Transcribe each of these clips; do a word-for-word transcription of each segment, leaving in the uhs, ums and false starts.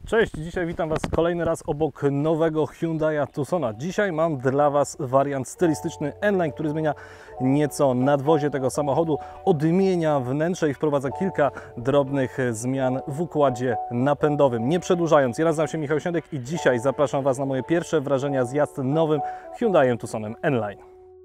Cześć, dzisiaj witam Was kolejny raz obok nowego Hyundai'a Tucsona. Dzisiaj mam dla Was wariant stylistyczny N-Line, który zmienia nieco nadwozie tego samochodu, odmienia wnętrze i wprowadza kilka drobnych zmian w układzie napędowym. Nie przedłużając, ja nazywam się Michał Śniadek i dzisiaj zapraszam Was na moje pierwsze wrażenia z jazdy nowym Hyundai'em Tucsonem N-Line.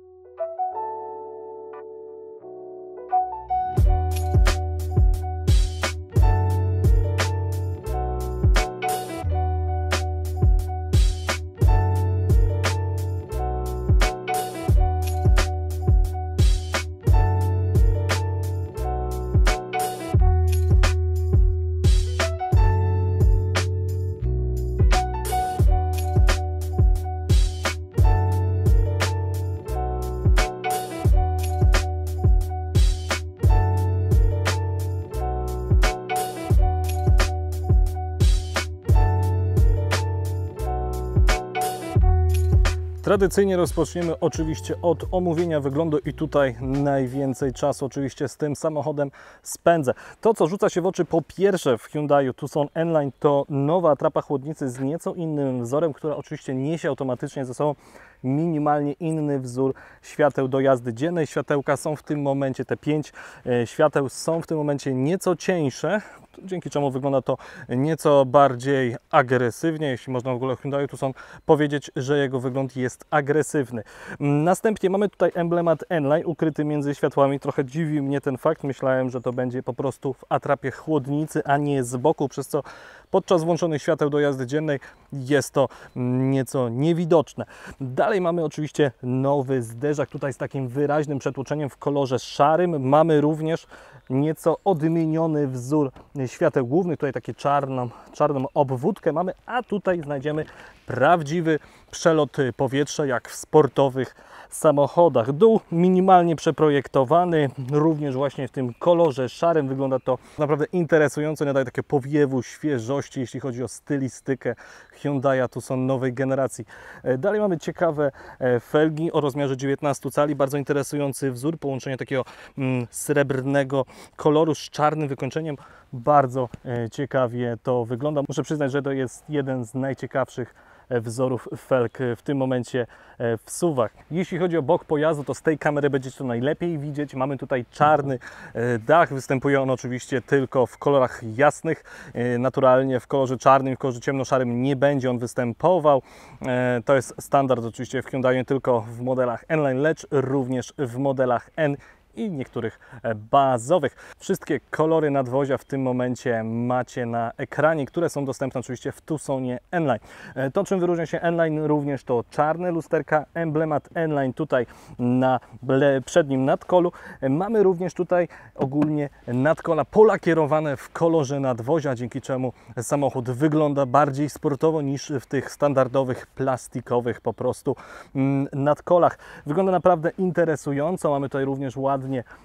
Tradycyjnie rozpoczniemy oczywiście od omówienia wyglądu i tutaj najwięcej czasu oczywiście z tym samochodem spędzę. To, co rzuca się w oczy po pierwsze w Hyundaiu Tucson N-Line, to nowa atrapa chłodnicy z nieco innym wzorem, która oczywiście niesie automatycznie ze sobą minimalnie inny wzór świateł do jazdy dziennej. Światełka są w tym momencie, te pięć świateł są w tym momencie nieco cieńsze, dzięki czemu wygląda to nieco bardziej agresywnie, jeśli można w ogóle o Hyundai Tucson powiedzieć, że jego wygląd jest agresywny. Następnie mamy tutaj emblemat N-Line ukryty między światłami. Trochę dziwi mnie ten fakt, myślałem, że to będzie po prostu w atrapie chłodnicy, a nie z boku, przez co podczas włączonych świateł do jazdy dziennej jest to nieco niewidoczne. Dalej mamy oczywiście nowy zderzak, tutaj z takim wyraźnym przetłoczeniem w kolorze szarym. Mamy również nieco odmieniony wzór świateł głównych, tutaj takie czarną, czarną obwódkę mamy, a tutaj znajdziemy prawdziwy przelot powietrza, jak w sportowych samochodach. Dół minimalnie przeprojektowany, również właśnie w tym kolorze szarym. Wygląda to naprawdę interesująco, nadaje takie powiewu świeżości, jeśli chodzi o stylistykę Hyundai'a Tucson nowej generacji. Dalej mamy ciekawe felgi o rozmiarze dziewiętnaście cali, bardzo interesujący wzór, połączenie takiego mm, srebrnego koloru z czarnym wykończeniem. Bardzo ciekawie to wygląda. Muszę przyznać, że to jest jeden z najciekawszych wzorów felg w tym momencie w suwach. Jeśli chodzi o bok pojazdu, to z tej kamery będzie to najlepiej widzieć. Mamy tutaj czarny dach, występuje on oczywiście tylko w kolorach jasnych. Naturalnie w kolorze czarnym, w kolorze ciemnoszarym nie będzie on występował. To jest standard oczywiście w Hyundai, tylko w modelach N-Line, lecz również w modelach N i niektórych bazowych. Wszystkie kolory nadwozia w tym momencie macie na ekranie, które są dostępne oczywiście w Tucsonie N-Line. To, czym wyróżnia się N-Line, również to czarne lusterka, emblemat N-Line tutaj na przednim nadkolu. Mamy również tutaj ogólnie nadkola polakierowane w kolorze nadwozia, dzięki czemu samochód wygląda bardziej sportowo niż w tych standardowych, plastikowych po prostu nadkolach. Wygląda naprawdę interesująco. Mamy tutaj również ładnie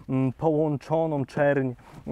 połączoną czerń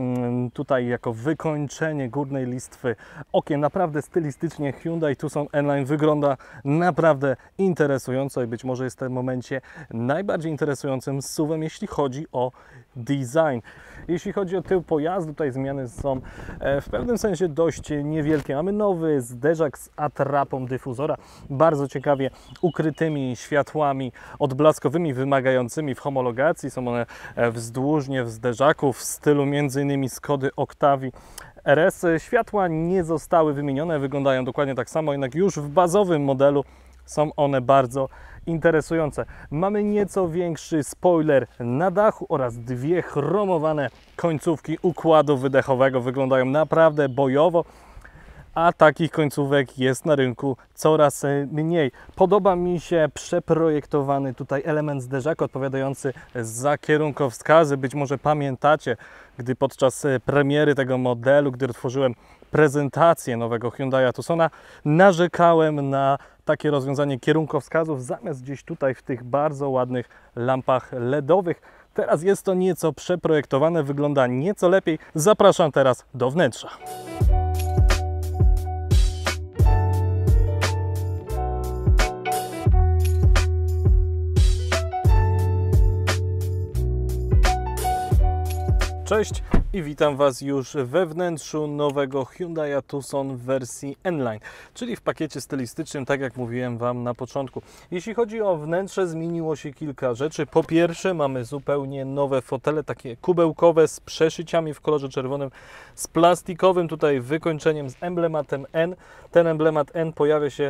tutaj jako wykończenie górnej listwy okien. Naprawdę stylistycznie Hyundai Tucson N-Line wygląda naprawdę interesująco i być może jest w tym momencie najbardziej interesującym suwem, jeśli chodzi o design. Jeśli chodzi o tył pojazdu, tutaj zmiany są w pewnym sensie dość niewielkie. Mamy nowy zderzak z atrapą dyfuzora, bardzo ciekawie ukrytymi światłami odblaskowymi, wymagającymi w homologacji. Są one wzdłużnie w zderzaku w stylu między innymi Skody Octavii R S. Światła nie zostały wymienione, wyglądają dokładnie tak samo, jednak już w bazowym modelu są one bardzo interesujące. Mamy nieco większy spoiler na dachu oraz dwie chromowane końcówki układu wydechowego. Wyglądają naprawdę bojowo, a takich końcówek jest na rynku coraz mniej. Podoba mi się przeprojektowany tutaj element zderzaka odpowiadający za kierunkowskazy. Być może pamiętacie, gdy podczas premiery tego modelu, gdy otworzyłem prezentację nowego Hyundai'a Tucsona, narzekałem na takie rozwiązanie kierunkowskazów zamiast gdzieś tutaj w tych bardzo ładnych lampach ledowych. Teraz jest to nieco przeprojektowane, wygląda nieco lepiej. Zapraszam teraz do wnętrza. Cześć, i witam Was już we wnętrzu nowego Hyundai Tucson w wersji N-Line, czyli w pakiecie stylistycznym, tak jak mówiłem Wam na początku. Jeśli chodzi o wnętrze, zmieniło się kilka rzeczy. Po pierwsze, mamy zupełnie nowe fotele, takie kubełkowe z przeszyciami w kolorze czerwonym, z plastikowym tutaj wykończeniem, z emblematem N. Ten emblemat N pojawia się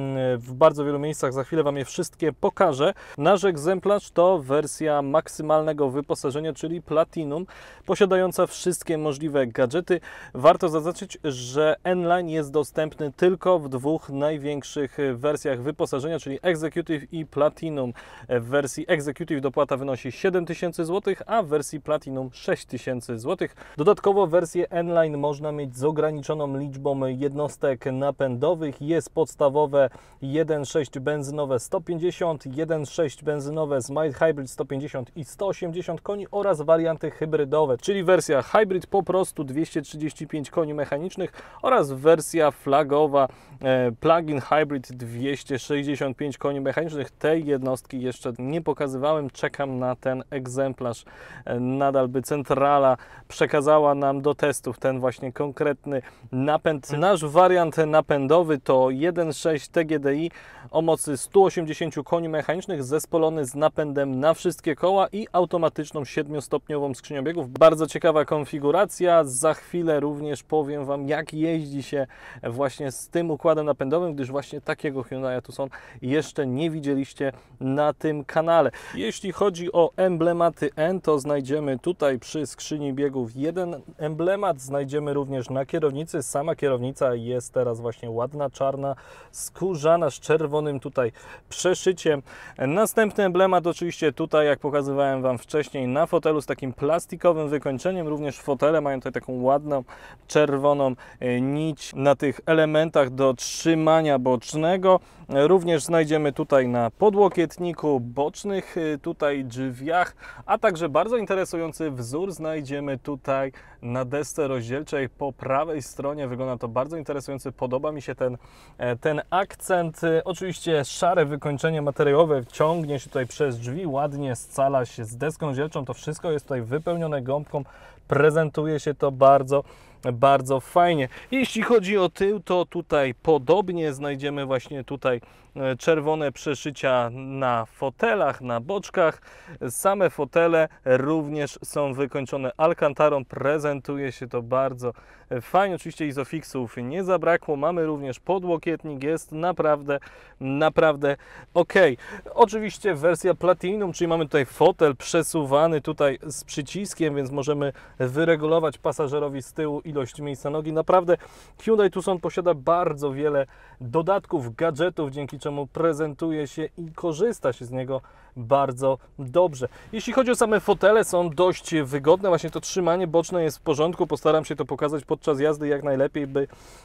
w bardzo wielu miejscach, za chwilę Wam je wszystkie pokażę. Nasz egzemplarz to wersja maksymalnego wyposażenia, czyli Platinum, posiadająca wszystkie możliwe gadżety. Warto zaznaczyć, że N-Line jest dostępny tylko w dwóch największych wersjach wyposażenia, czyli Executive i Platinum. W wersji Executive dopłata wynosi siedem tysięcy złotych, a w wersji Platinum sześć tysięcy złotych. Dodatkowo wersję N-Line można mieć z ograniczoną liczbą jednostek napędowych. Jest podstawowe jeden przecinek sześć benzynowe sto pięćdziesiąt, jeden przecinek sześć benzynowe z Mild Hybrid sto pięćdziesiąt i sto osiemdziesiąt koni oraz warianty hybrydowe, czyli wersja Hybrid po prostu dwieście trzydzieści pięć koni mechanicznych oraz wersja flagowa e, Plug-in Hybrid dwieście sześćdziesiąt pięć koni mechanicznych. Tej jednostki jeszcze nie pokazywałem, czekam na ten egzemplarz. E, nadal by centrala przekazała nam do testów ten właśnie konkretny napęd. Nasz wariant napędowy to jeden przecinek sześć T G D I o mocy stu osiemdziesięciu koni mechanicznych, zespolony z napędem na wszystkie koła i automatyczną siedmiostopniową skrzynią biegów. Bardzo ciekawa konfiguracja. Za chwilę również powiem Wam, jak jeździ się właśnie z tym układem napędowym, gdyż właśnie takiego Hyundai Tucson jeszcze nie widzieliście na tym kanale. Jeśli chodzi o emblematy N, to znajdziemy tutaj przy skrzyni biegów jeden emblemat, znajdziemy również na kierownicy. Sama kierownica jest teraz właśnie ładna, czarna, skórzana z czerwonym tutaj przeszyciem. Następny emblemat oczywiście tutaj, jak pokazywałem Wam wcześniej, na fotelu z takim plastikowym wykończeniem. Również fotele mają tutaj taką ładną czerwoną nić na tych elementach do trzymania bocznego. Również znajdziemy tutaj na podłokietniku, bocznych tutaj drzwiach, a także bardzo interesujący wzór znajdziemy tutaj na desce rozdzielczej po prawej stronie. Wygląda to bardzo interesująco, podoba mi się ten, ten akcent. Oczywiście szare wykończenie materiałowe ciągnie się tutaj przez drzwi, ładnie scala się z deską rozdzielczą. To wszystko jest tutaj wypełnione gąbką, prezentuje się to bardzo bardzo fajnie. Jeśli chodzi o tył, to tutaj podobnie znajdziemy właśnie tutaj czerwone przeszycia na fotelach, na boczkach. Same fotele również są wykończone alkantarą, prezentuje się to bardzo fajnie. Oczywiście izofixów nie zabrakło, mamy również podłokietnik, jest naprawdę, naprawdę ok. Oczywiście wersja Platinum, czyli mamy tutaj fotel przesuwany tutaj z przyciskiem, więc możemy wyregulować pasażerowi z tyłu ilość miejsca nogi. Naprawdę Hyundai Tucson posiada bardzo wiele dodatków, gadżetów, dzięki czemu prezentuje się i korzysta się z niego bardzo dobrze. Jeśli chodzi o same fotele, są dość wygodne, właśnie to trzymanie boczne jest w porządku, postaram się to pokazać podczas jazdy jak najlepiej, by,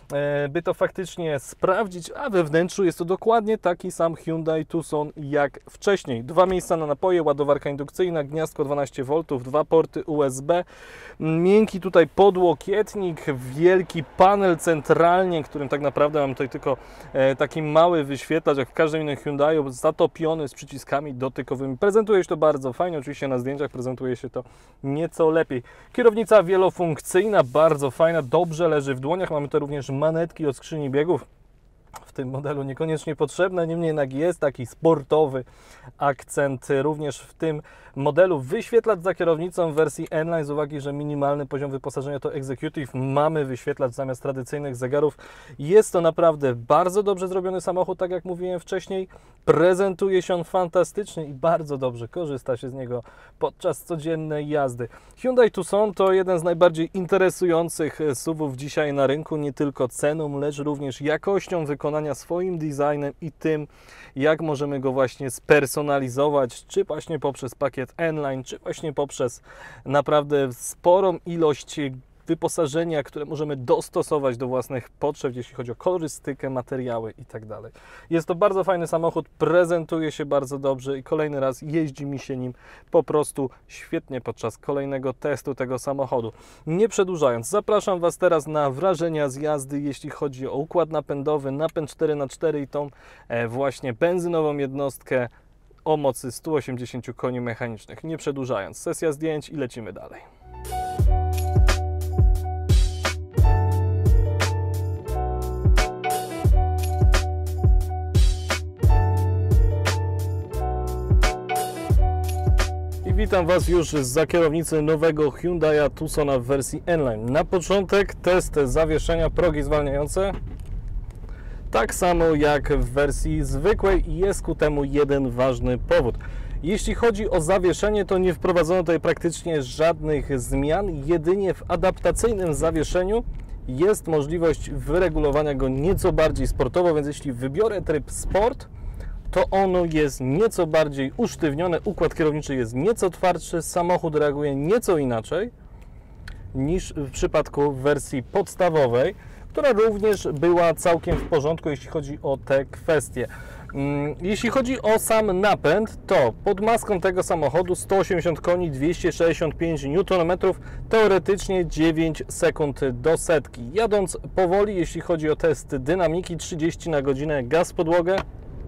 by to faktycznie sprawdzić, a we wnętrzu jest to dokładnie taki sam Hyundai Tucson jak wcześniej. Dwa miejsca na napoje, ładowarka indukcyjna, gniazdko dwanaście woltów, dwa porty U S B, miękki tutaj podłokietnik, wielki panel centralnie, którym tak naprawdę mam tutaj tylko taki mały wyświetlacz, jak w każdym innym Hyundaiu, zatopiony z przyciskami dotykowymi. Prezentuje się to bardzo fajnie, oczywiście na zdjęciach prezentuje się to nieco lepiej. Kierownica wielofunkcyjna, bardzo fajna, dobrze leży w dłoniach. Mamy tu również manetki od skrzyni biegów. W tym modelu niekoniecznie potrzebne, niemniej jednak jest taki sportowy akcent również w tym modelu. Wyświetlacz za kierownicą w wersji N-Line, z uwagi, że minimalny poziom wyposażenia to Executive, mamy wyświetlacz zamiast tradycyjnych zegarów. Jest to naprawdę bardzo dobrze zrobiony samochód, tak jak mówiłem wcześniej. Prezentuje się on fantastycznie i bardzo dobrze korzysta się z niego podczas codziennej jazdy. Hyundai Tucson to jeden z najbardziej interesujących S U V-ów dzisiaj na rynku, nie tylko ceną, lecz również jakością wykonania, swoim designem i tym, jak możemy go właśnie spersonalizować, czy właśnie poprzez pakiet N-Line, czy właśnie poprzez naprawdę sporą ilość wyposażenia, które możemy dostosować do własnych potrzeb, jeśli chodzi o kolorystykę, materiały i tak dalej. Jest to bardzo fajny samochód, prezentuje się bardzo dobrze i kolejny raz jeździ mi się nim po prostu świetnie podczas kolejnego testu tego samochodu. Nie przedłużając, zapraszam Was teraz na wrażenia z jazdy, jeśli chodzi o układ napędowy, napęd cztery na cztery i tą e, właśnie benzynową jednostkę o mocy stu osiemdziesięciu koni mechanicznych. Nie przedłużając, sesja zdjęć i lecimy dalej. witam Was już zza kierownicy nowego Hyundai Tucsona w wersji N-Line. Na początek test zawieszenia, progi zwalniające. Tak samo jak w wersji zwykłej i jest ku temu jeden ważny powód. Jeśli chodzi o zawieszenie, to nie wprowadzono tutaj praktycznie żadnych zmian, jedynie w adaptacyjnym zawieszeniu jest możliwość wyregulowania go nieco bardziej sportowo, więc jeśli wybiorę tryb Sport, to ono jest nieco bardziej usztywnione, układ kierowniczy jest nieco twardszy, samochód reaguje nieco inaczej niż w przypadku wersji podstawowej, która również była całkiem w porządku, jeśli chodzi o te kwestie. Jeśli chodzi o sam napęd, to pod maską tego samochodu sto osiemdziesiąt koni, dwieście sześćdziesiąt pięć niutonmetrów, teoretycznie dziewięć sekund do setki. Jadąc powoli, jeśli chodzi o test dynamiki, trzydzieści na godzinę, gaz w podłogę.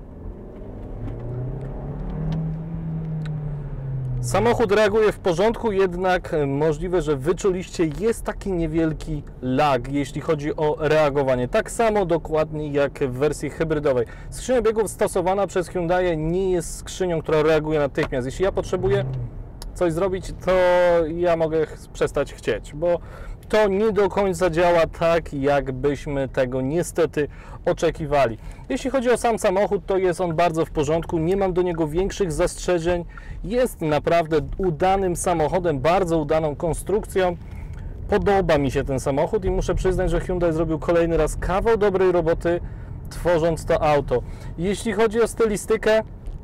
Samochód reaguje w porządku, jednak możliwe, że wyczuliście, jest taki niewielki lag, jeśli chodzi o reagowanie. Tak samo dokładnie jak w wersji hybrydowej. Skrzynia biegów stosowana przez Hyundai nie jest skrzynią, która reaguje natychmiast. Jeśli ja potrzebuję coś zrobić, to ja mogę przestać chcieć, bo to nie do końca działa tak, jakbyśmy tego niestety oczekiwali. Jeśli chodzi o sam samochód, to jest on bardzo w porządku, nie mam do niego większych zastrzeżeń. Jest naprawdę udanym samochodem, bardzo udaną konstrukcją. Podoba mi się ten samochód i muszę przyznać, że Hyundai zrobił kolejny raz kawał dobrej roboty, tworząc to auto. Jeśli chodzi o stylistykę,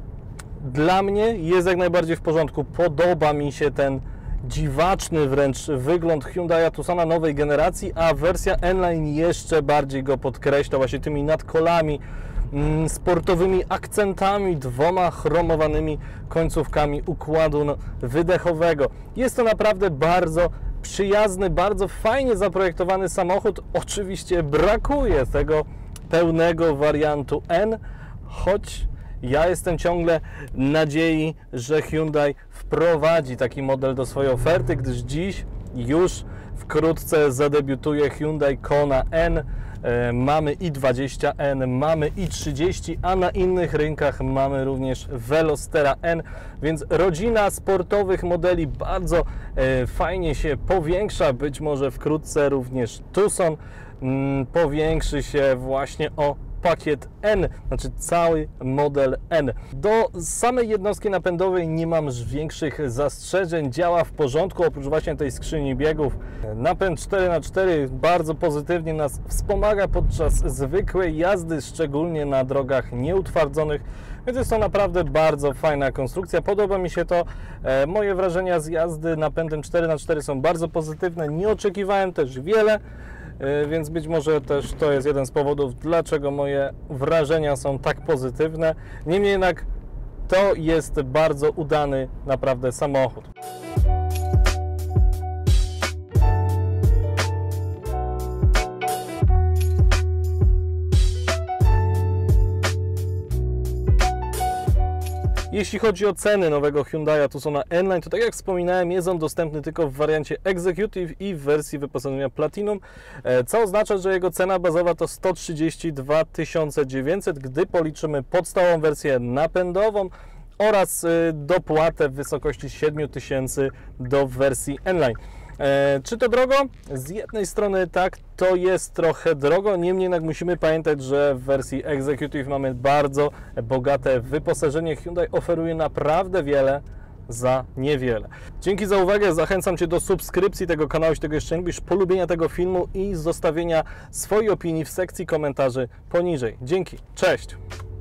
dla mnie jest jak najbardziej w porządku. Podoba mi się ten dziwaczny wręcz wygląd Hyundai Tucsona nowej generacji, a wersja N-Line jeszcze bardziej go podkreśla właśnie tymi nadkolami, mm, sportowymi akcentami, dwoma chromowanymi końcówkami układu wydechowego. Jest to naprawdę bardzo przyjazny, bardzo fajnie zaprojektowany samochód. Oczywiście brakuje tego pełnego wariantu N, choć ja jestem ciągle nadziei, że Hyundai wprowadzi taki model do swojej oferty, gdyż dziś już wkrótce zadebiutuje Hyundai Kona N. E, mamy i dwadzieścia N, mamy i trzydzieści, a na innych rynkach mamy również Velostera N, więc rodzina sportowych modeli bardzo e, fajnie się powiększa. Być może wkrótce również Tucson mm, powiększy się właśnie o pakiet N, znaczy cały model N. Do samej jednostki napędowej nie mam większych zastrzeżeń, działa w porządku, oprócz właśnie tej skrzyni biegów. Napęd cztery na cztery bardzo pozytywnie nas wspomaga podczas zwykłej jazdy, szczególnie na drogach nieutwardzonych, więc jest to naprawdę bardzo fajna konstrukcja. Podoba mi się to. E, moje wrażenia z jazdy napędem cztery na cztery są bardzo pozytywne, nie oczekiwałem też wiele, więc być może też to jest jeden z powodów, dlaczego moje wrażenia są tak pozytywne. Niemniej jednak to jest bardzo udany naprawdę samochód. Jeśli chodzi o ceny nowego Hyundai Tucsona N-Line, to tak jak wspominałem, jest on dostępny tylko w wariancie Executive i w wersji wyposażenia Platinum, co oznacza, że jego cena bazowa to sto trzydzieści dwa tysiące dziewięćset, gdy policzymy podstawową wersję napędową oraz dopłatę w wysokości siedem tysięcy do wersji N-Line. E, czy to drogo? Z jednej strony tak, to jest trochę drogo, niemniej jednak musimy pamiętać, że w wersji Executive mamy bardzo bogate wyposażenie. Hyundai oferuje naprawdę wiele za niewiele. Dzięki za uwagę, zachęcam Cię do subskrypcji tego kanału, jeśli tego jeszcze nie robisz, polubienia tego filmu i zostawienia swojej opinii w sekcji komentarzy poniżej. Dzięki, cześć!